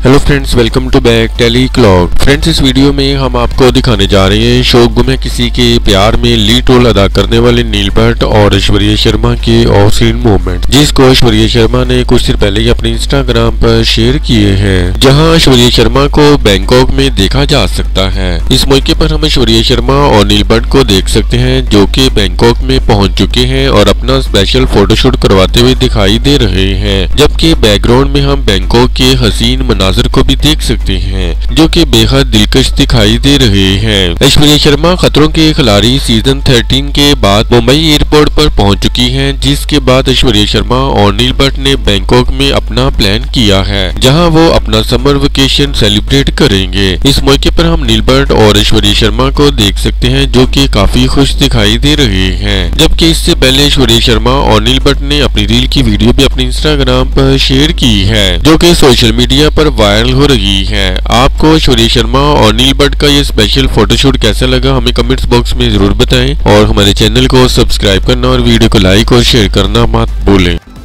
Hello friends, welcome to back tele clock. Friends, इस video में हम आपको दिखाने जा रहे हैं शौक गुम है किसी के प्यार में लीड रोल अदा करने वाले नील भट्ट और ऐश्वर्या शर्मा के ऑफ स्क्रीन मूवमेंट, जिसको ऐश्वर्या शर्मा ने कुछ देर पहले ही अपने इंस्टाग्राम पर शेयर किए हैं, जहां ऐश्वर्या शर्मा को बैंकॉक में देखा जा सकता है। इस मौके पर हम ऐश्वर्या शर्मा और नील भट्ट को देख सकते हैं, जो कि बैंकॉक में पहुंच चुके हैं और अपना स्पेशल फोटोशूट करवाते हुए दिखाई दे रहे हैं। जबकि बैकग्राउंड में हम बैंकॉक के हसीन मनाजिर को भी देख सकते हैं, जो कि बेहद दिलकश दिखाई दे रहे हैं। ऐश्वर्या शर्मा खतरों के खिलाड़ी सीजन 13 के बाद मुंबई एयरपोर्ट पर पहुंच चुकी हैं, जिसके बाद ऐश्वर्या शर्मा और नील भट्ट ने बैंकॉक में अपना प्लान किया है, जहां वो अपना समर वेकेशन सेलिब्रेट करेंगे। इस मौके पर हम नील भट्ट और ऐश्वर्या शर्मा को देख सकते हैं, जो कि काफी खुश दिखाई दे रहे हैं। जबकि इससे पहले ऐश्वर्या शर्मा और नील भट्ट ने अपनी रील की वीडियो भी अपने इंस्टाग्राम पर शेयर की है, जो कि सोशल मीडिया पर वायरल हो रही है। आपको ऐश्वर्या शर्मा और नील भट्ट का ये स्पेशल फोटोशूट कैसा लगा, हमें कमेंट्स बॉक्स में जरूर बताएं और हमारे चैनल को सब्सक्राइब करना और वीडियो को लाइक और शेयर करना मत भूलें।